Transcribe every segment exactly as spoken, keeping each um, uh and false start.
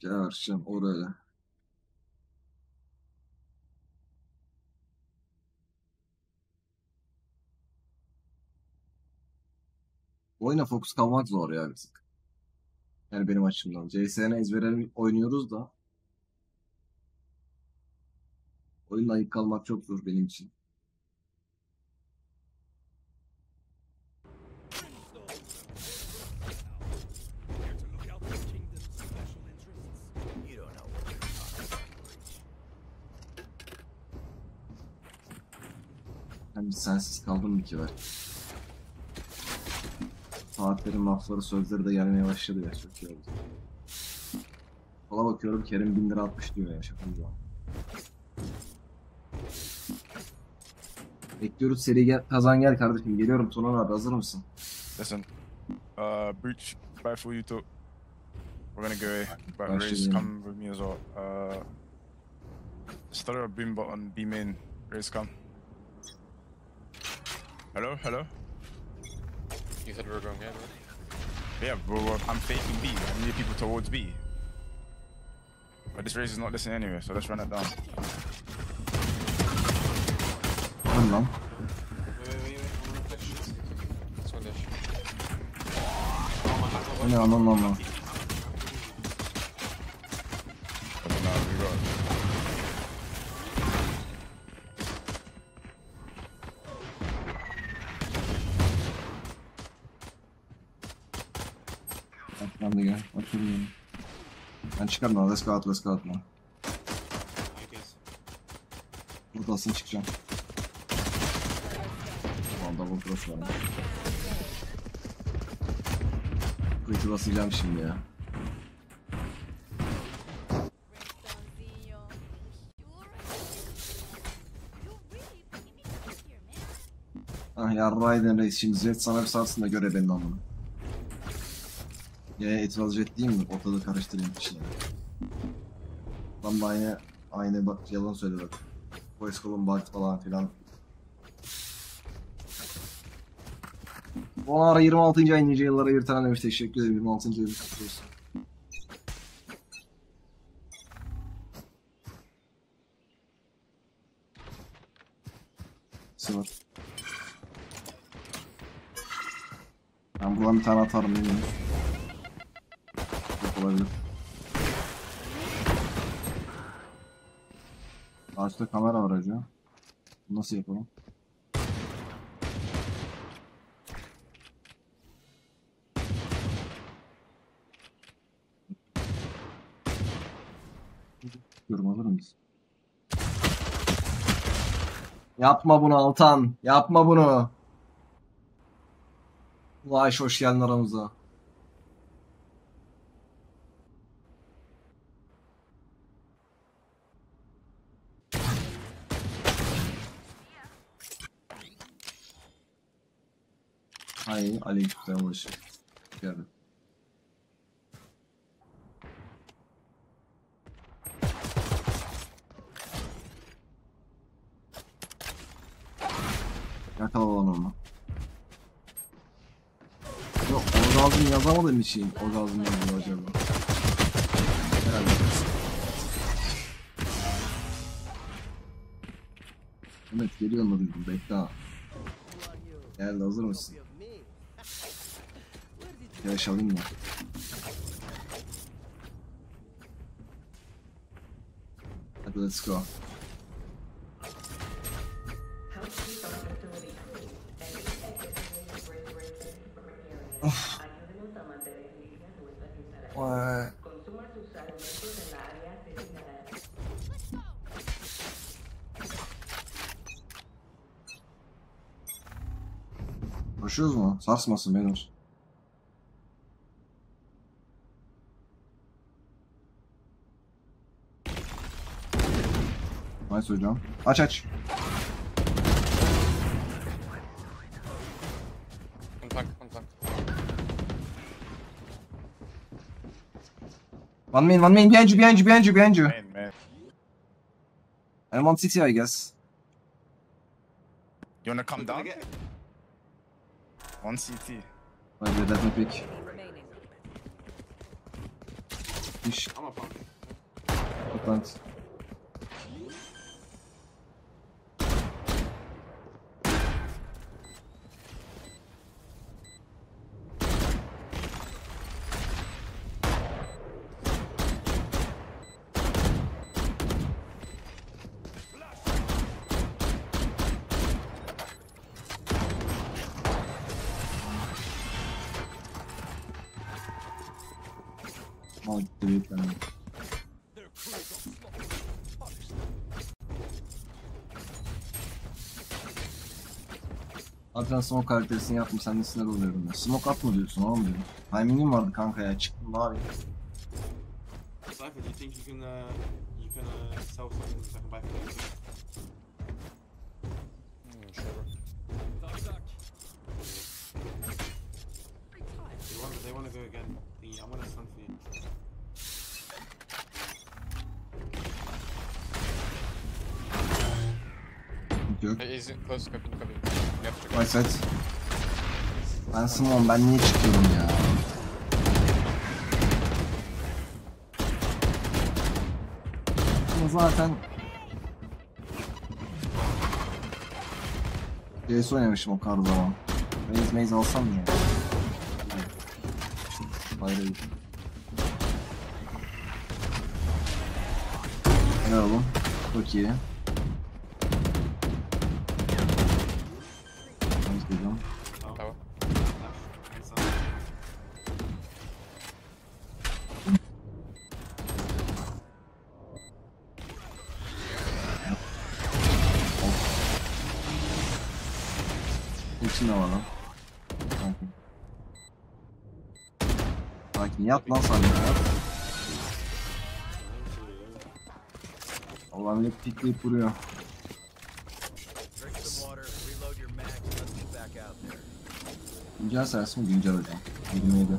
Gerçekten oraya. Oyuna fokus kalmak zor ya bizim. Yani benim açımdan. C S N ezbere oynuyoruz da oyunla ayık kalmak çok zor benim için. Ben bir sensiz kaldım mı ki var? Saatlerin lafları, sözleri de gelmeye başladı ya. Çok iyi oldu. Sola bakıyorum, Kerim bin lira atmış diyor ya, şaka gibi. Bekliyoruz, seri gel, kazan gel kardeşim. Geliyorum Tunan abi, hazır mısın? Listen, uh, Breach, back for you too. We're gonna go back Ben race, şeyim. come with me as well. Uh, stutter a beam button, B main, race come. Hello, hello? You said we were going in, right? Yeah, bro, I'm faking B. I need people towards B. But this race is not listening anyway, so let's run it down. Dön lan. Wait, wait, wait, wait. I'm gonna push. This one dash. Bu ne aman aman. But now we got. Ben de gel. Oturayım. Ben çıkarım lan. Let's go out, let's go out lan. Buradasın, çıkacağım. Tamam, double cross var. Quit'i basacağım şimdi ya. Ah yarraydın reis, şimdi Jet sana bir sarsın da göre benim amına. Ya itiraz Jet değil mi? Ortalığı karıştırayım içine. Lan da aynı, aynı bak yalan söyledi bak. Voice call'un bug falan filan. Bu ara yirmi altıncı ay nice yıllara bir tane demiş, teşekkür ederim. yirmi altıncı ayını kutluyorsun. Sıvır. Ben buradan bir tane atarım eminim. Çok olabilir. Karşıda kamera var acaba. Nasıl yapalım? Yorum alır mıyız? Yapma bunu Altan. Yapma bunu. Vay hoş geldin aramıza. Hayır, aleykümselam hoş geldin. Yakalalım onu. Yok, orgazm yazamadığım için orgazm yazıyor acaba. Herhalde. Evet, geliyor mu dedim, bekle ha. Geldi, hazır mısın? Flash alayım mı? Hadi let's go. Of. Vay. Koşuyoruz mu? Sarsmasın beyler. Nice hocam. Aç aç. Kontakt, kontakt. One main, one main, behind you, behind you, behind you, behind you. Man, man. And one city, I guess. You wanna come down? One C T. Hadi let me pick. Remaining. İş. I'm a pump. plant. Mal gitti büyük ben. Abi sen smoke karakterisini yaptım, sen de sinir oluyorum ya. Smoke atma diyorsun oğlum diyorum. Timing'im vardı kanka ya, çıktım ne yapayım. Cypher, do you think you can uh, you can uh, sell something so I can buy things? Mm, sure. They want they want to go again. Thingy, I want a stun for you. Yok. Hey, is it close? Copy, copy. You have to check. Right side. Ben smoke, ben niye çıkıyorum ya? Ama zaten C S oynamışım o kadar zaman. Maze maze alsam mı ya? Hayır hayır. Ne oğlum? Çok iyi. Nasıl diyeceğim? Tower. And stun. İçinde var lan. Sakin. Sakin yat lan sen de ya. Allah'ım hep pikleyip vuruyor. Drink some water, reload your mag, let's get back out there. Güncel sersi mi? Güncel hocam. yirmi yedi.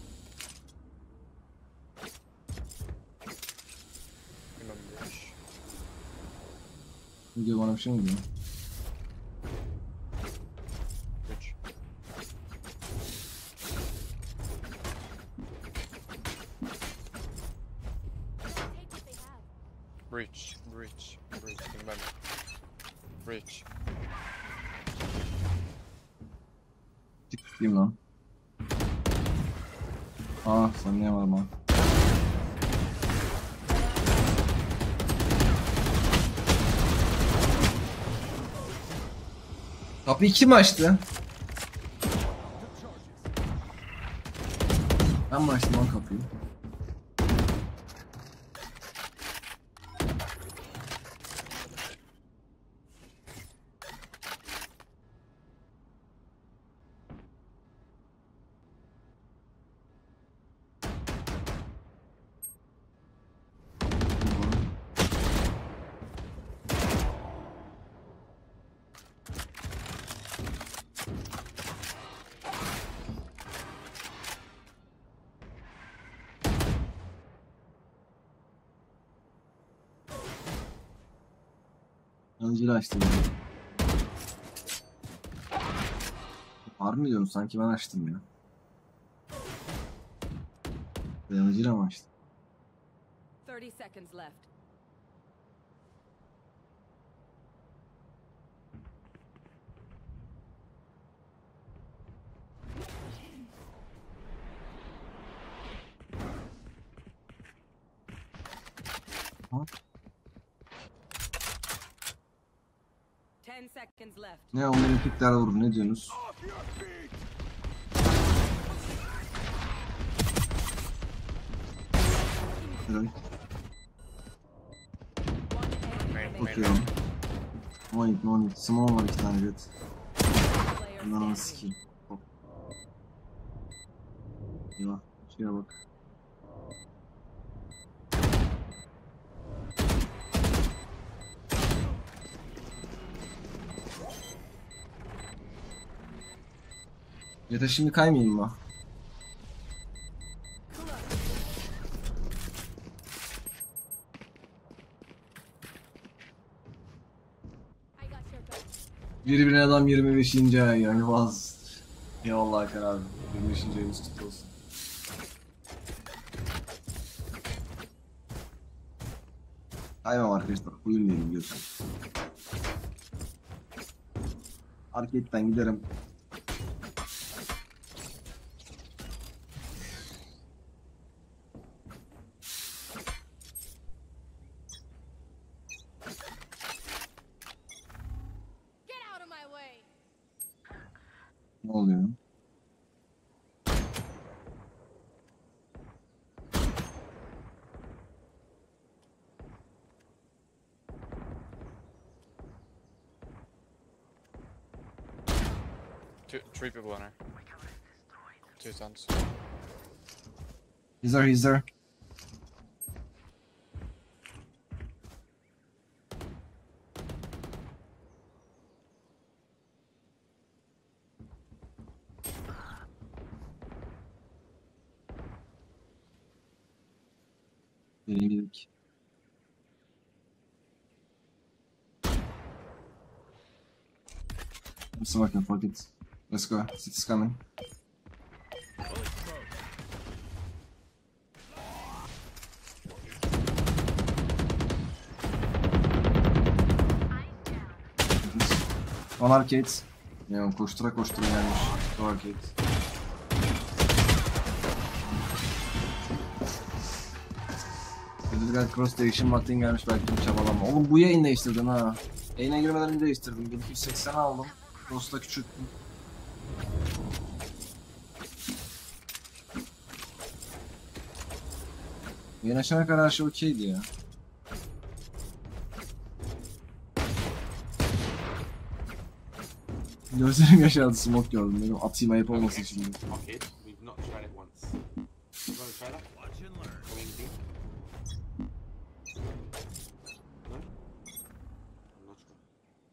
Remember. Video bana bir şey mi diyor? Bridge. Breach, breach, breach. Remember. Breach. Çık gideyim lan. Aa sen niye var lan? Kapıyı kim açtı? Ben mi açtım lan kapıyı? Yanıcıyla açtım. Var mı diyorum, sanki ben açtım ya. Yanıcıyla mı açtım? thirty seconds left. Ha? ten seconds left. Ne onların pikler vurur, ne diyorsunuz? Helal. One Main, enemy main. Bakıyorum. No need, no need. Small var iki tane jet. player Bundan onu standing. sikeyim. Hop. Eyvah. Şuraya bak. Jet'e şimdi kaymayayım mı? Birbirine adam yirmi beşinci ay yani vaz. Eyvallah Hakan abi. yirmi beşinci ayımız kutlu olsun. Kaymam arkadaşlar. Oyun değilim biliyorsun. Arcade'den giderim. Get out of my way. Ne oluyor? Two, three people in her. Two stuns. He's there, he's there. Gelin gidelim. I'm smoking, fuck it. Let's go, city's coming. On arcade. Ya koştura koştura gelmiş. O arcade. Ödülgen cross değişim vaktin gelmiş belki bir çabalama. Oğlum bu yayın değiştirdin ha. Yayına girmeden önce değiştirdim. bin iki yüz seksen aldım. Cross'ta küçülttüm. Yayın açana kadar her şey okeydi ya. Gözlerim yaşardı, smoke gördüm. Benim atayım ayıp olmasın şimdi. Okay, we've not tried it once. You wanna try that? Watch and learn. Going deep? No? I'm not sure.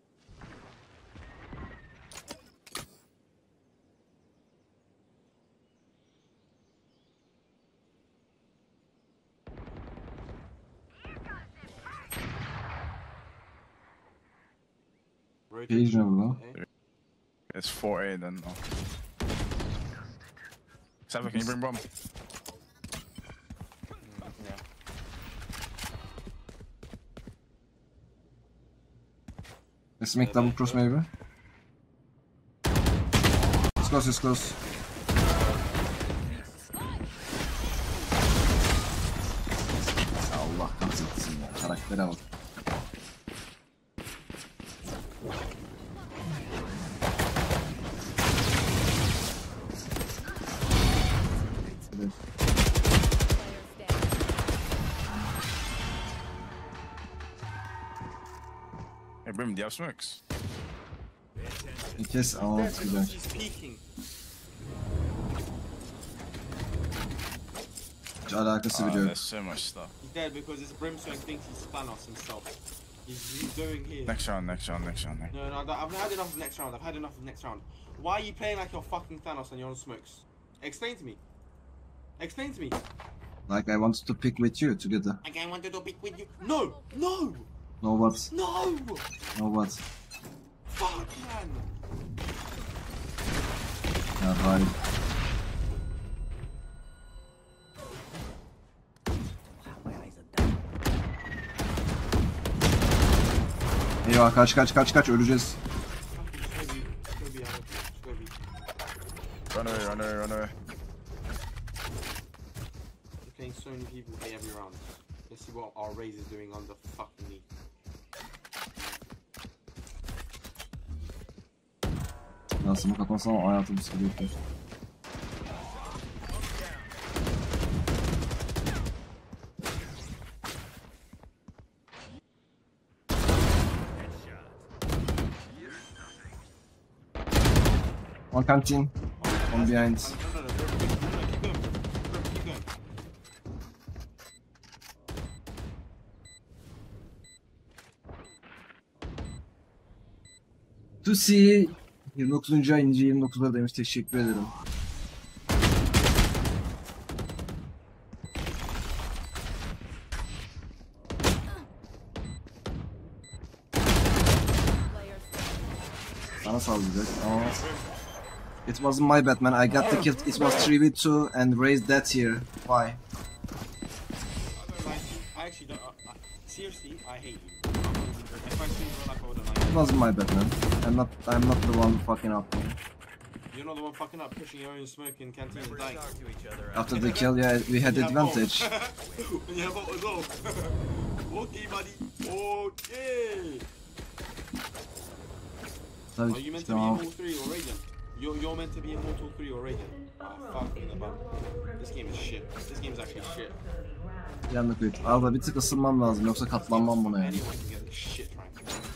Rotate Page ne bu lan? to A. It's four A then. Oh. Cypher, can you bring bomb? Mm, yeah. Let's make double cross maybe. It's close, it's close. Allah kahretsin ya, karaktere bak. Evet. Player standing. Hey, Brim, do you have smokes? Bir kez ama That's güzel. because he's peeking. Hiç alakası Oh, bile yok. there's so much stuff. He's dead because this Brimstone thinks he's Thanos himself. He's, he's going here. Next round, next round, next round. No, no, I don't- I've had enough of next round. I've had enough of next round. Why are you playing like you're fucking Thanos and you're on smokes? Explain to me. Explain to me. Like I wanted to pick with you together. Like I wanted to pick with you. No, no, No what? no. No what? Fuck, man. Ya hayır. Eyvah kaç kaç kaç kaç öleceğiz. Fucking just go B, just go B, Alex. Just go B. Run away, run away, run away. You're playing so many people play every round. Let's see what our Raze is doing on the fucking knee. Yansımı kapansam hayatım sıkılıyor. One canteen. One behind. No, no, no, bro, bro, no, no, keep going, bro, bro, keep going. Tusi yirmi dokuzuncu ay ince yirmi dokuzda demiş, teşekkür ederim. Player standing. Sana saldıracak ama it wasn't my bad man, I got the kill, it was three v two and raised that here. Why? I don't like you. I actually don't. I, I, seriously, I hate you. If I see you like I wouldn't like It you. wasn't my bad, man. I'm not. I'm not the one fucking up. Man. You're not the one fucking up, pushing your own smoke in canteen and Remember to dying. talk to each other. After the kill, yeah, we had the advantage. Yeah, what was all? Okay, buddy. Okay. Tabii Are you ki meant işte to be o. Immortal three or Radiant? You're, you're meant to be Immortal three or Radiant. Ah, fuck me in the bum. This game is shit. This game is actually shit. Yandık büyük. Arada bir tık ısınmam lazım yoksa katlanmam buna yani. Anyone can get this shit rank.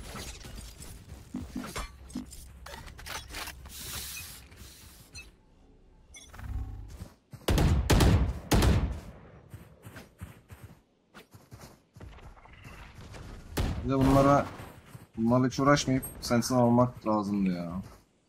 Bir de bunlara bunlarla hiç uğraşmayıp sensin almak lazımdı ya.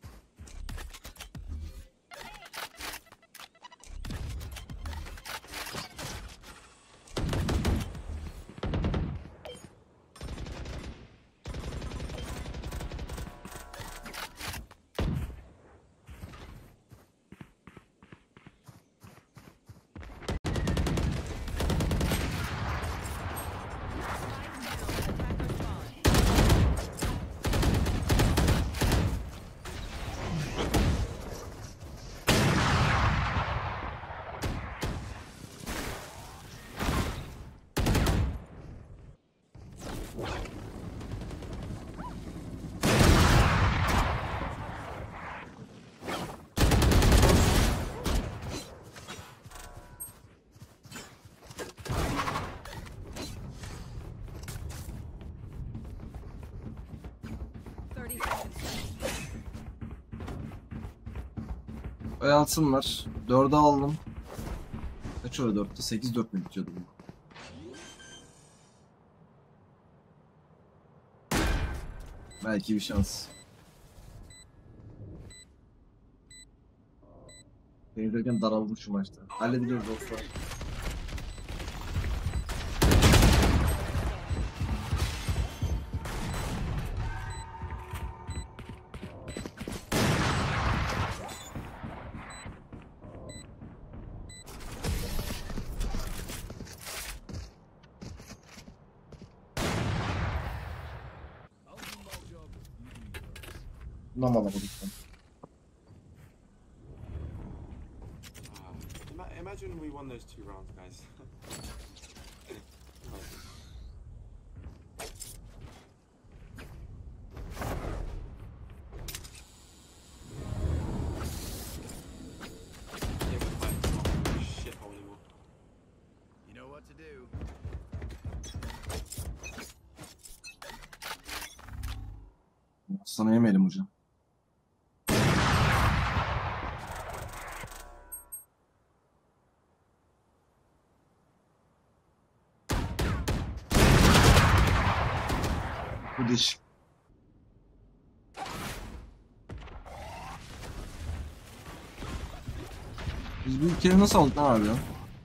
thirty seconds. Oyalsınlar. dörde aldım. Kaç öyle dörtte? sekiz dört mü bitiyordu bu? Belki bir şans. Benim derken daraldım şu maçta. Halledeceğiz dostlar. Bundan bana lütfen. Ah, ima- imagine we won those two rounds, guys. Yeah, but like, it's not a shithole anymore. You know what to do. Sana yemeyelim hocam. Bu diş. Biz bu ülkeyi nasıl aldık lan abi ya?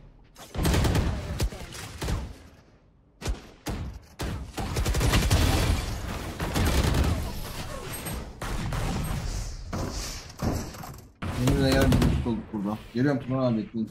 Yeminle gel bir olduk burada. Geliyorum Tuna abi bekleyin.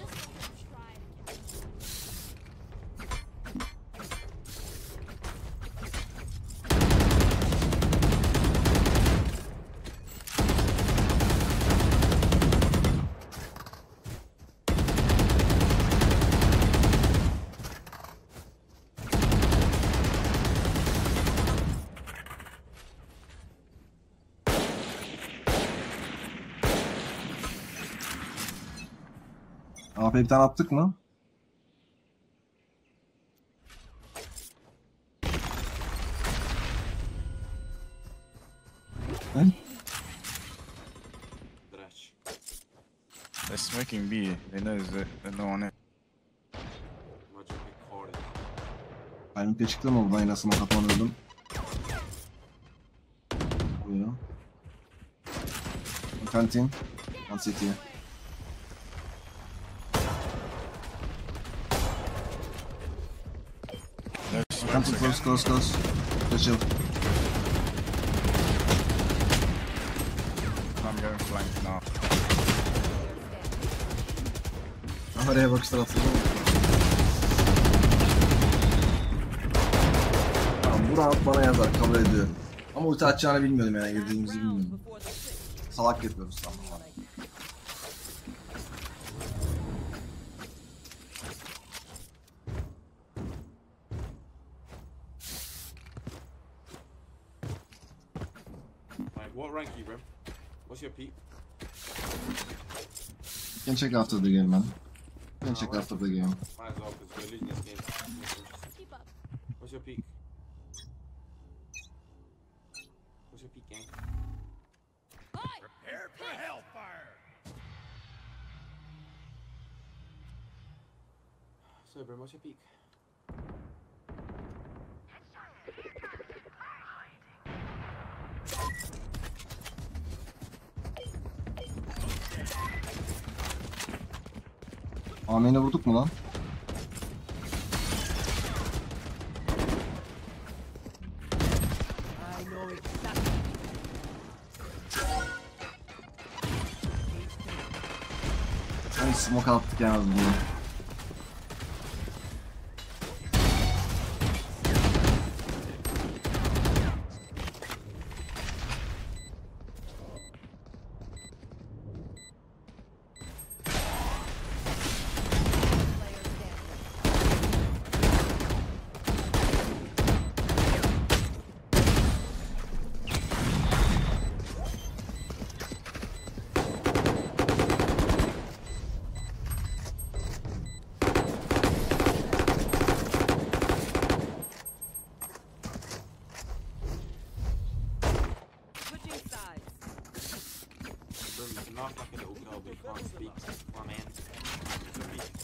A P bir tane attık mı? Ne? Dratch. They're smoking B. They know that there's no one in. Imagine we caught it. Benimle çıktı mı buradan yine smoke atmanıyordum. Oluyor. Kantin. One City'ye. They're Kantin smokes close close close. Kaçıl. I'm going flank now. Oraya bakışlar atıldı. Burak bana yazar, kabul ediyorum. Ama ulti atacağını bilmiyordum yani, girdiğimizi Rounds bilmiyordum. before the sixth. Salak yapıyoruz tamam. Like, what rank are you, bro? What's your peak? You can check after the game, man. You can check after the game. Might as well, because we're losing this game. Keep up. What's your peak? What's your peak, gang? Prepare for hellfire! So, bro, what's your peak? Amen'e vurduk mu lan? I know exactly. Hani smoke attık yani bunu. Player standing. Switching sides. Bro, you laugh like a little girl, but you can't speak. My man. What's your peak?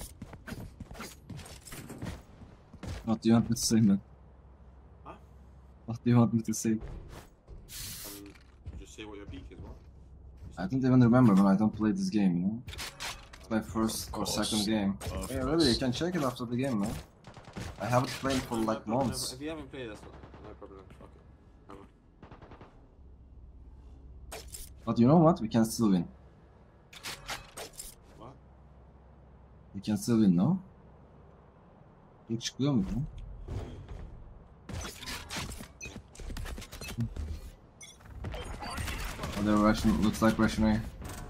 What do you want me to say, man? Huh? What do you want me to say? I mean, just say what your peak is, what? I don't even remember when I don't play this game, you know? It's my first or course. second game. Of Yeah, course. really, you can check it after the game, man. I haven't played for No like problem, no- months. If you haven't played, that's not, no problem. Fuck it. Come on. But you know what? We can still win. What? We can still win, no? Bu çıkıyor mu? Bu? Oh, they're Russian. Looks like Russian A.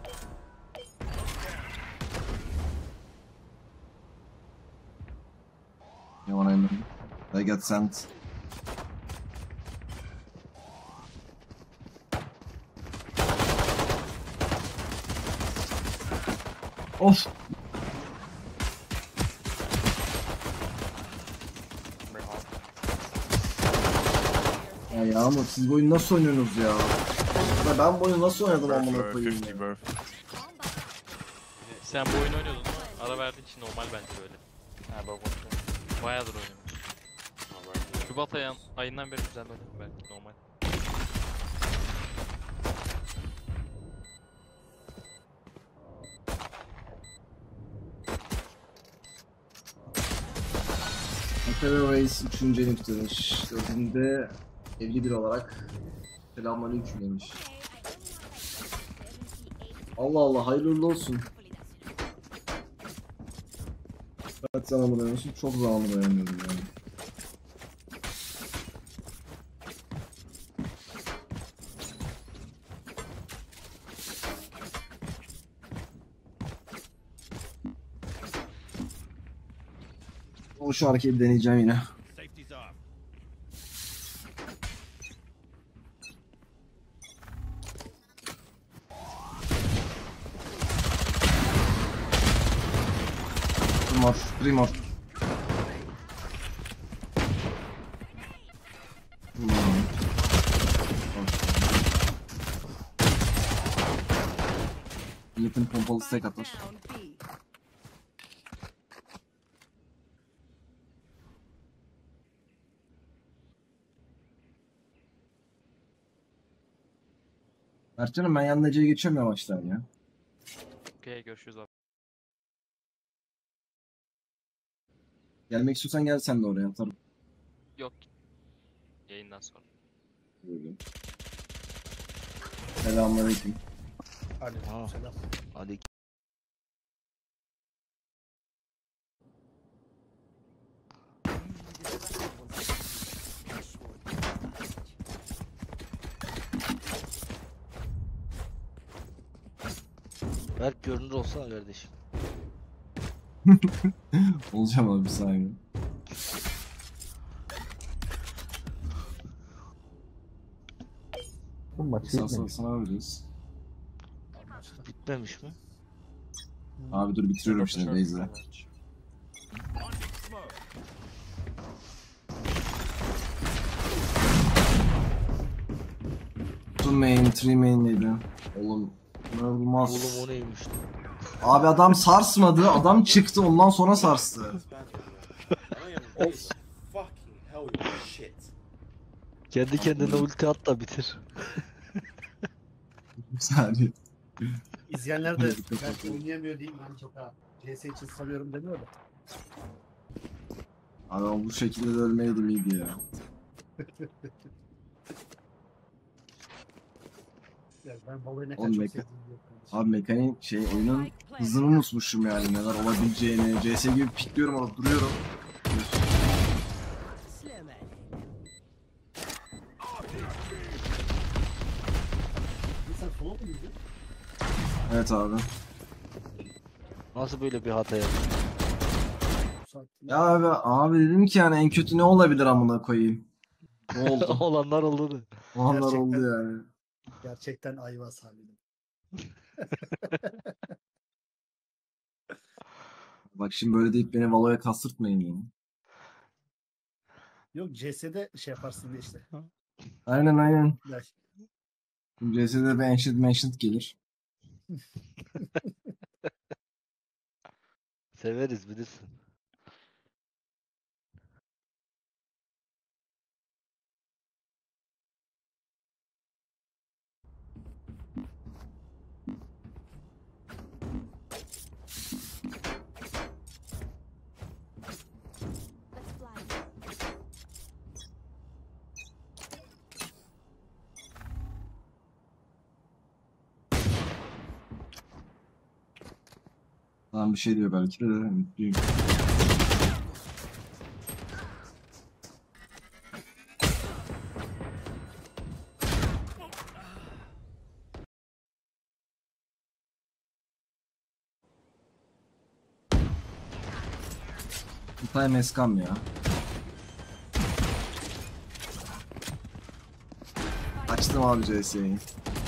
You know what I mean? They get sent. Of! Very hard. Ya Yağmur siz bu oyunu nasıl oynuyorsunuz ya? Ya ben bu oyunu nasıl oynadım Both amına low, koyayım fifty ya? both. Sen bu oyunu oynuyordun mu? Ara verdiğin için normal bence böyle. Ha bak bak. Bayağıdır oynuyorum. Şubat ayın, ayından beri düzenli oynuyorum belki normal. Imperial Race üçüncü elif demiş. dördünde elli bir olarak selamünaleyküm demiş. Allah Allah hayırlı uğurlu olsun. Kaç zamandır oynuyorsun? Çok zamandır oynamıyorum yani. O şu hareketi deneyeceğim yine. Safety's off. Three more, three more. Hmm. Milletin pompalı stack atar. Down B. Mertcan'ım ben yanına Ece'ye geçiyorum yavaştan ya. Okey görüşürüz abi. Gelmek istiyorsan gel sen de oraya atarım. Yok. Yayından sonra. Böyle. Selamünaleyküm. Aleykümselam. Aleyküm. Berk görünür olsana kardeşim. Olacağım abi bir saniye. Bu maçı Sana, bitmemiş. sana veririz. Bitmemiş mi? Abi dur bitiriyorum şimdi Beyza. Two main, three main neydi? Oğlum inanılmaz. Oğlum o neymiş? Abi adam sarsmadı, adam çıktı ondan sonra sarstı. Fucking hell you shit. Kendi kendine ulti at da bitir. Bir saniye. İzleyenler de belki oynayamıyor değil mi? Ben çok ha. C S için sanıyorum demiyor da. Abi ama bu şekilde de ölmeydim iyiydi ya. Yani ben Valo'yu ne Oğlum kadar çok meka- sevdiğimi biliyorum kardeşim. Abi mekanik şey oyunun hızını unutmuşum yani neler olabileceğini. C S gibi pikliyorum alıp duruyorum. Sen solo mu izledin? Evet abi. Nasıl böyle bir hata yaptın? Bu saatte Ya abi, abi dedim ki yani en kötü ne olabilir amına koyayım. Ne oldu? Olanlar oldu da. O anlar Gerçekten. oldu yani. gerçekten ayvaz harbiden. Bak şimdi böyle deyip beni Valo'ya kastırtmayın yani. Yok C S'de şey yaparsın diye işte. Aynen aynen. Ya, Şimdi C S'de bir Ancient Ancient gelir. Severiz bilirsin. Let's fly. Tamam bir şey diyor belki de. Mutluyum. Time meskam ya. Açtım abi C S'yi.